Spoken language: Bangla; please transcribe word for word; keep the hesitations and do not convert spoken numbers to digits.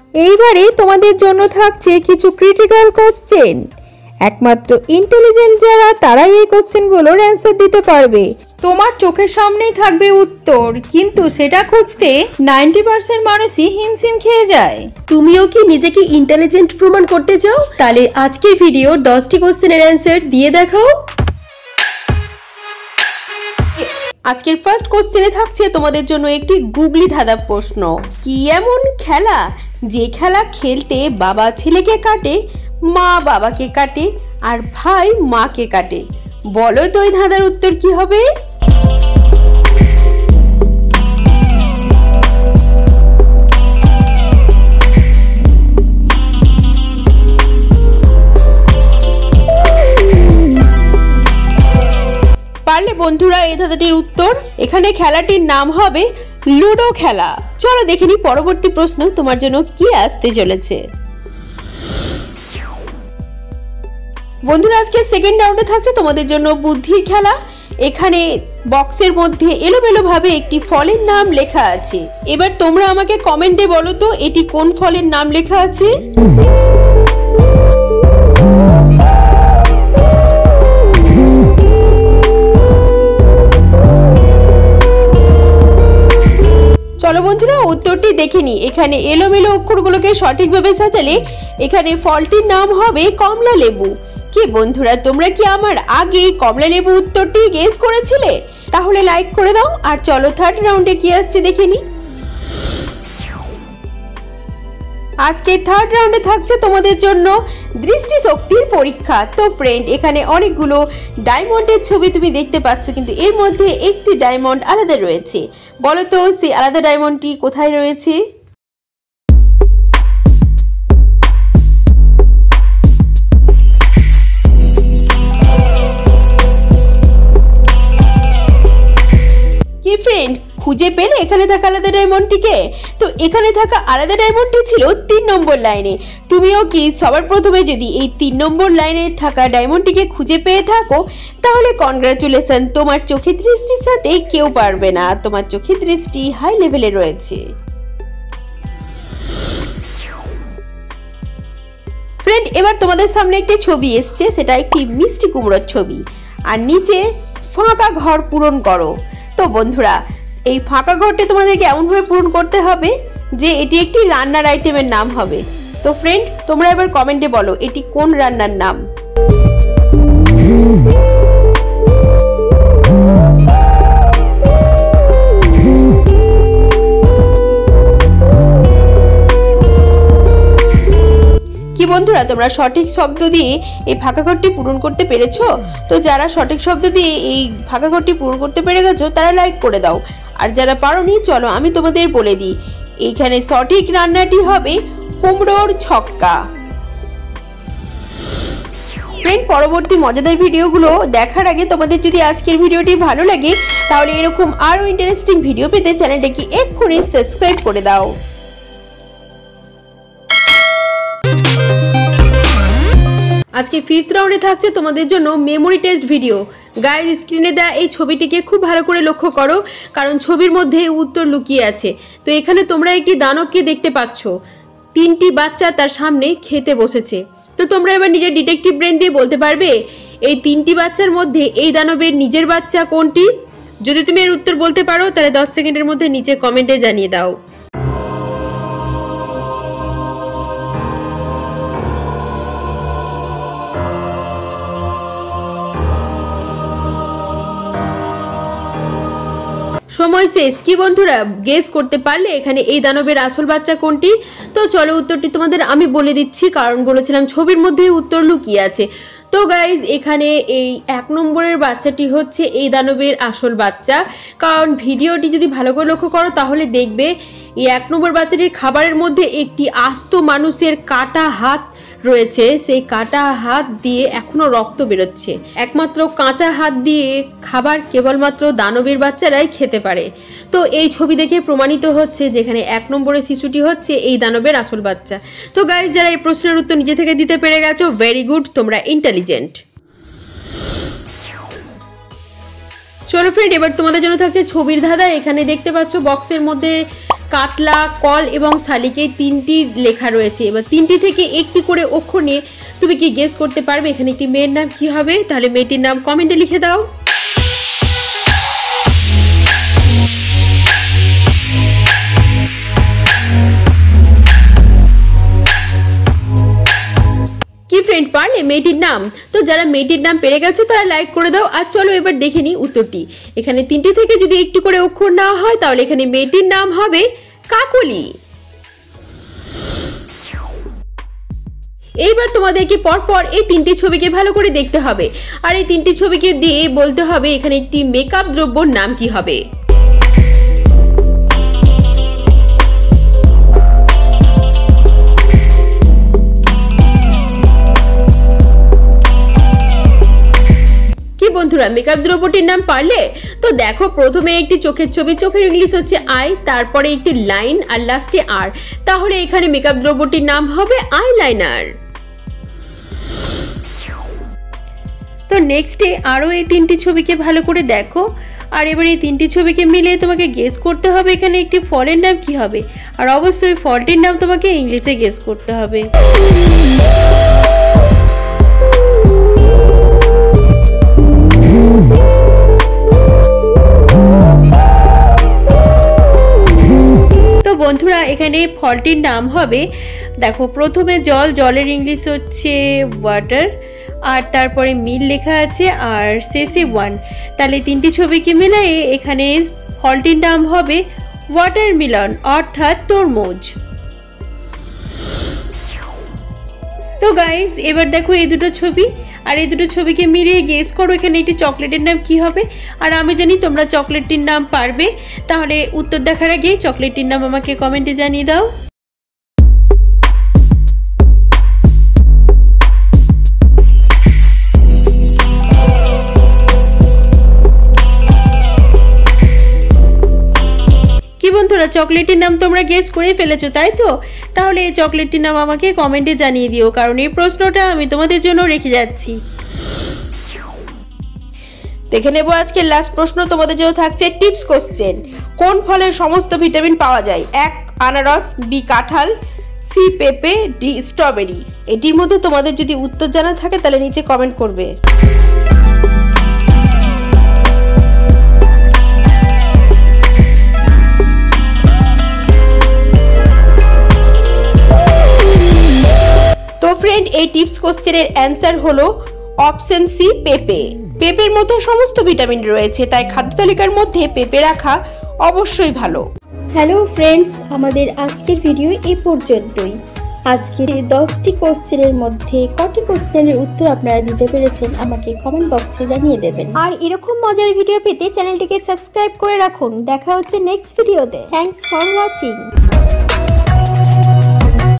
এইবারে তোমাদের জন্য থাকছে কিছু ক্রিটিক্যাল কোশ্চেন। একমাত্র ইন্টেলিজেন্ট যারা তারাই এই কোশ্চেনগুলোর অ্যান্সার দিতে পারবে। তোমার চোখের সামনেই থাকবে উত্তর, কিন্তু সেটা খুঁজতে নাইনটি পার্সেন্ট মানুষই হিমশিম খেয়ে যায়। তুমিও কি নিজেকে ইন্টেলিজেন্ট প্রমাণ করতে চাও? তাহলে আজকের ভিডিওর দশটি কোশ্চেনের অ্যান্সার দিয়ে দেখাও। আজকের ফার্স্ট কোশ্চেনে থাকছে তোমাদের জন্য একটি গুগলি ধাঁধা প্রশ্ন। কি এমন খেলা যে খেলা খেলতে বাবা ছেলেকে কাটে, মা বাবাকে কাটে, আর ভাই মাকে কাটে? বলো তো এই ধাঁধার উত্তর কি হবে? পারলে বন্ধুরা এই ধাঁধাটির উত্তর, এখানে খেলাটির নাম হবে লুডো খেলা। চলো দেখে নি পরবর্তী প্রশ্ন তোমার জন্য কি আসতে চলেছে। বন্ধুরা আজকে সেকেন্ড রাউন্ডে থাকছে তোমাদের জন্য বুদ্ধির খেলা। এখানে বক্সের মধ্যে এলোমেলো ভাবে একটি ফলের নাম লেখা আছে। এবার তোমরা আমাকে কমেন্টে বলো তো এটি কোন ফলের নাম লেখা আছে। চলো বন্ধুরা উত্তরটি দেখে নি। এখানে এলোমেলো অক্ষরগুলোকে সঠিকভাবে সাজালে এখানে ফলটির নাম হবে কমলা লেবু। কি বন্ধুরা তোমরা কি আমার আগে কমলা লেবু উত্তরটি গেস করেছিলে? তাহলে লাইক করে দাও। আর চলো থার্ড রাউন্ডে কি আসছে দেখে নি। আজকে থার্ড রাউন্ডে থাকছে তোমাদের জন্য দৃষ্টিশক্তির পরীক্ষা। তো ফ্রেন্ড এখানে অনেকগুলো ডায়মন্ডের ছবি তুমি দেখতে পাচ্ছ, কিন্তু এর মধ্যে একটি ডায়মন্ড আলাদা রয়েছে। বলো তো সেই আলাদা ডায়মন্ডটি কোথায় রয়েছে? কি ফ্রেন্ড খুঁজে পেলে এখানে থাকা আলাদা ডায়মন্ডটিকে? তো এখানে থাকা আলাদা ডায়মন্ডটি ছিল তিন নম্বর লাইনে। তুমিও কি সবার প্রথমে যদি এই তিন নম্বর লাইনে থাকা ডায়মন্ডটিকে খুঁজে পেয়ে থাকো তাহলে কনগ্রাচুলেশন, তোমার চোখের দৃষ্টির সাথে কেউ পারবে না। তোমার চোখের দৃষ্টি হাই লেভেলে রয়েছে। ফ্রেন্ড এবার তোমাদের সামনে একটি ছবি এসছে, সেটা একটি মিষ্টি কুমড়োর ছবি, আর নিচে ফাঁকা ঘর পূরণ করো। তো বন্ধুরা এই ফাঁকা ঘরটি তোমাদেরকে এমনভাবে পূরণ করতে হবে যে এটি একটি রান্নার আইটেমের নাম হবে। তো ফ্রেন্ড তোমরা এবার কমেন্টে বলো এটি কোন রান্নার নাম। কি বন্ধুরা তোমরা সঠিক শব্দ দিয়ে এই ফাঁকা ঘরটি পূরণ করতে পেরেছো? তো যারা সঠিক শব্দ দিয়ে এই ফাঁকা ঘরটি পূরণ করতে পেরে গেছো তারা লাইক করে দাও। আর যারা পারোনি চলো আমি তোমাদের বলে দিই, এইখানে সঠিক রান্নাটি হবে কুমড়োর ছক্কা। ফ্রেন্ড পরবর্তী মজাদার ভিডিওগুলো দেখার আগে তোমাদের যদি আজকের ভিডিওটি ভালো লাগে তাহলে এরকম আরো ইন্টারেস্টিং ভিডিও পেতে চ্যানেলটাকে এক্ষুনি সাবস্ক্রাইব করে দাও। আজকে ফিফথ রাউন্ডে থাকছে তোমাদের জন্য মেমোরি টেস্ট ভিডিও। গাইজ স্ক্রিনে দেওয়া এই ছবিটিকে খুব ভালো করে লক্ষ্য করো, কারণ ছবির মধ্যে উত্তর লুকিয়ে আছে। তো এখানে তোমরা একটি দানবকে দেখতে পাচ্ছ, তিনটি বাচ্চা তার সামনে খেতে বসেছে। তো তোমরা এবার নিজের ডিটেকটিভ ব্রেন দিয়ে বলতে পারবে এই তিনটি বাচ্চার মধ্যে এই দানবের নিজের বাচ্চা কোনটি? যদি তুমি এর উত্তর বলতে পারো তাহলে দশ সেকেন্ডের মধ্যে নিচে কমেন্টে জানিয়ে দাও। সময় শেষ। কি বন্ধুরা গেস করতে পারলে এখানে এই দানবের আসল বাচ্চা কোনটি? তো চলো উত্তরটি তোমাদের আমি বলে দিচ্ছি, কারণ বলেছিলাম ছবির মধ্যে উত্তর লুকিয়ে আছে। তো গাইজ এখানে এই এক নম্বরের বাচ্চাটি হচ্ছে এই দানবের আসল বাচ্চা। কারণ ভিডিওটি যদি ভালো করে লক্ষ্য করো তাহলে দেখবে এই এক নম্বর বাচ্চাটির খাবারের মধ্যে একটি আস্ত মানুষের কাটা হাত রয়েছে। সেই কাটা হাত দিয়ে এখনো রক্ত বেরোচ্ছে। একমাত্র কাঁচা হাত দিয়ে খাবার কেবলমাত্র দানবের বাচ্চারাই খেতে পারে। তো এই ছবি দেখে প্রমাণিত হচ্ছে যেখানে এক নম্বরের শিশুটি হচ্ছে এই দানবের আসল বাচ্চা। তো গাইজ যারা এই প্রশ্নের উত্তর নিজে থেকে দিতে পেরে গেছো, ভেরি গুড, তোমরা ইন্টেলিজেন্ট। চলো ফ্রেন্ড এবার তোমাদের জন্য থাকছে ছবির ধাঁধা। এখানে দেখতে পাচ্ছ বক্সের মধ্যে কাতলা, কল এবং শালিকে তিনটি লেখা রয়েছে। এবার তিনটি থেকে একটি করে অক্ষর নিয়ে তুমি কি গেস করতে পারবে এখানে একটি মেয়ের নাম কি হবে? তাহলে মেয়েটির নাম কমেন্টে লিখে দাও। কি ফ্রেন্ড, পারলে মেয়েটির নাম? তো যারা মেয়েটির নাম পেরে গেছো তারা লাইক করে দাও। আর চলো এবার দেখে নিই উত্তরটি। এখানে তিনটি থেকে যদি একটি করে অক্ষর না হয় তাহলে এখানে মেয়েটির নাম হবে কাকলি। এইবার তোমাদেরকে পরপর এই তিনটি ছবিকে ভালো করে দেখতে হবে, আর এই তিনটি ছবিকে দিয়ে বলতে হবে এখানে একটি মেকআপ দ্রব্যর নাম কি হবে। বন্ধুরা, মেকআপ দ্রব্যটির নাম পারলে? তো দেখো, প্রথমে একটি চোখের ছবি, চোখের ইংলিশ হচ্ছে আই, তারপরে একটি লাইন আর লাস্টে আর, তাহলে এখানে মেকআপ দ্রব্যটির নাম হবে আইলাইনার। তো নেক্সটে আরও এই তিনটি ছবিকে ভালো করে দেখো, আর এবার এই তিনটি ছবিকে মিলিয়ে তোমাকে গেস করতে হবে এখানে একটি ফলের নাম কি হবে, আর অবশ্যই ফলটির নাম তোমাকে ইংলিশে গেস করতে হবে। তো বন্ধুরা, এখানে ফলটির নাম হবে, দেখো প্রথমে জল, জলের ইংলিশ হচ্ছে ওয়াটার, আর তারপরে মিল লেখা আছে, আর শেষে ওয়ান, তাহলে তিনটি ছবিকে মিলিয়ে এখানে ফলটির নাম হবে ওয়াটারমেলন অর্থাৎ তরমুজ। তো গাইস, এবার দেখো এই দুটো ছবি, আর এই দুটো ছবিকে মিলিয়ে গেস করো এখানে একটি চকলেটের নাম কি হবে। আর আমি জানি তোমরা চকলেটটির নাম পারবে, তাহলে উত্তর দেখার আগে চকলেটটির নাম আমাকে কমেন্টে জানিয়ে দাও। কি বন্ধুরা, চকলেটের নাম তোমরা গেস করে ফেলেছো তাই তো? তাহলে এই চকলেটটির নাম আমাকে কমেন্টে জানিয়ে দিও, কারণ এই প্রশ্নটা আমি তোমাদের জন্য রেখে যাচ্ছি। দেখে নেবো আজকের লাস্ট প্রশ্ন তোমাদের জন্য থাকছে টিপস কোশ্চেন। কোন ফলের সমস্ত ভিটামিন পাওয়া যায়? এক আনারস, বি কাঁঠাল, সি পেঁপে, ডি স্ট্রবেরি। এটির মধ্যে তোমাদের যদি উত্তর জানা থাকে তাহলে নিচে কমেন্ট করবে। তো ফ্রেন্ড, এই টিপস কোশ্চেনের অ্যান্সার হলো অপশন সি পেঁপে। পেঁপের মধ্যে সমস্ত ভিটামিন রয়েছে, তাই খাদ্য তালিকার মধ্যে পেঁপে রাখা অবশ্যই ভালো। হ্যালো ফ্রেন্ডস, আমাদের আজকের ভিডিও এই পর্যন্তই। আজকের দশটি কোশ্চেনের মধ্যে কটি কোশ্চেনের উত্তর আপনারা দিতে পেরেছেন আমাকে কমেন্ট বক্সে জানিয়ে দেবেন। আর এরকম মজার ভিডিও পেতে চ্যানেলটিকে সাবস্ক্রাইব করে রাখুন। দেখা হচ্ছে নেক্সট ভিডিওতে। Thanks for watching.